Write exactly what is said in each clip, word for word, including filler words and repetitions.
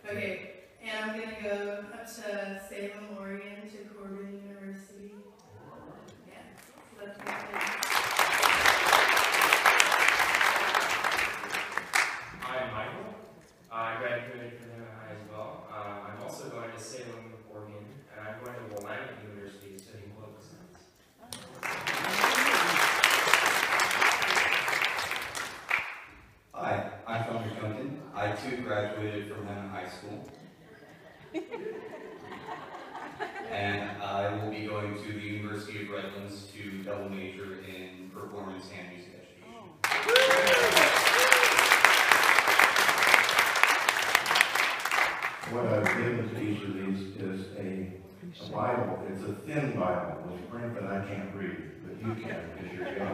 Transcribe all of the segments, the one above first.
Okay, and I'm going to go up to Salem, Oregon, to Corbin University. Yeah, so that's my plan. I'm Michael. I graduated from Hannah High as well. Uh, I'm also going to Salem, Oregon, and I'm going to Willamette University studying political science. Hi, I'm Thomas Duncan. I too graduated from Hannah High School. And I will be going to the University of Redlands to double major in performance and music education. What I've given to each of these is a, a Bible. It's a thin Bible with print that I can't read, but you can because you're young.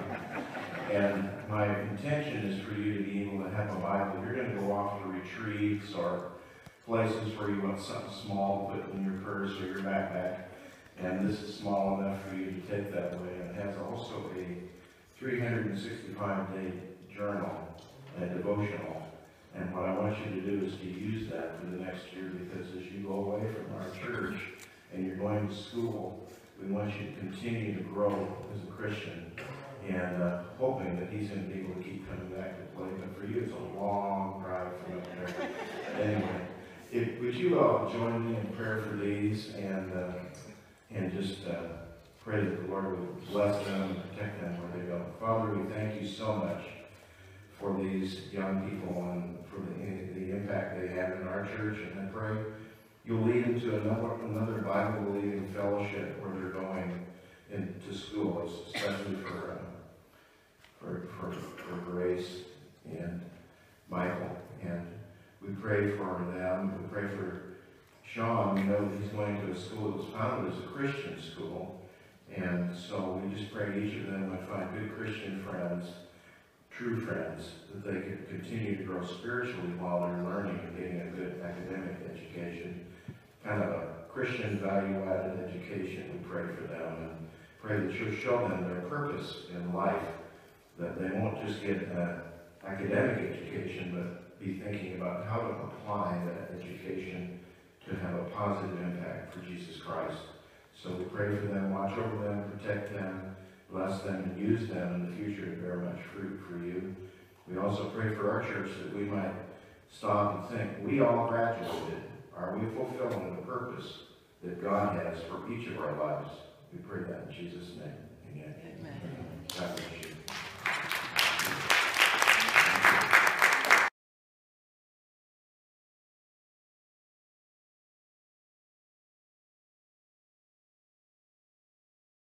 And my intention is for you to be able to have a Bible. You're going to go off to retreats or places where you want something small to put in your purse or your backpack. And this is small enough for you to take that way. And it has also a three hundred sixty-five day journal, a devotional. And what I want you to do is to use that for the next year, because as you go away from our church and you're going to school, we want you to continue to grow as a Christian, and uh, hoping that he's going to be able to keep coming back to play. But for you, it's a long drive from up there. Anyway, if, would you all join me in prayer for these, and uh, and just uh, pray that the Lord would bless them and protect them where they go. Father, we thank you so much for these young people and for the, the impact they have in our church. And I pray you'll lead them to another, another Bible-believing fellowship where they're going into school, especially for, uh, for, for, for Grace and Michael. And we pray for them. We pray for Sean. We know that he's going to a school that was founded as a Christian school. And so we just pray each of them would find good Christian friends, true friends, that they could continue to grow spiritually while they're learning and getting a good academic education, kind of a Christian value-added education. We pray for them and pray that you'll show them their purpose in life, that they won't just get an academic education, but be thinking about how to apply that education to have a positive impact for Jesus Christ. So we pray for them, watch over them, protect them, bless them, and use them in the future to bear much fruit for you. We also pray for our church that we might stop and think, we all graduated. Are we fulfilling the purpose that God has for each of our lives? We pray that in Jesus' name.